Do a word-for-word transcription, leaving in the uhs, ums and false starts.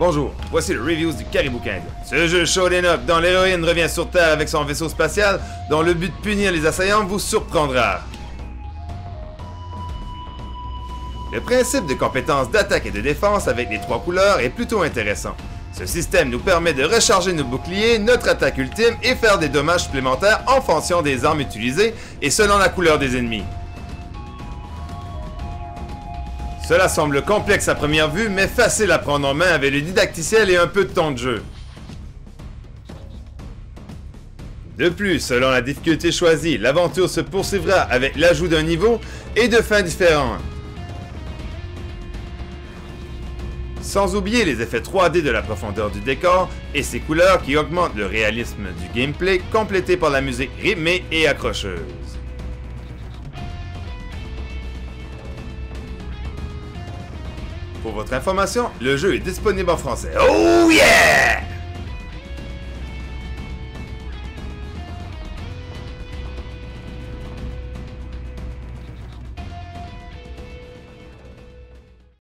Bonjour, voici le reviews du Caribou Canadien. Ce jeu shoot'em up dont l'héroïne revient sur Terre avec son vaisseau spatial, dont le but de punir les assaillants vous surprendra. Le principe de compétences d'attaque et de défense avec les trois couleurs est plutôt intéressant. Ce système nous permet de recharger nos boucliers, notre attaque ultime et faire des dommages supplémentaires en fonction des armes utilisées et selon la couleur des ennemis. Cela semble complexe à première vue, mais facile à prendre en main avec le didacticiel et un peu de temps de jeu. De plus, selon la difficulté choisie, l'aventure se poursuivra avec l'ajout d'un niveau et de fins différentes. Sans oublier les effets trois D de la profondeur du décor et ses couleurs qui augmentent le réalisme du gameplay, complété par la musique rythmée et accrocheuse. Pour votre information, le jeu est disponible en français. Oh yeah!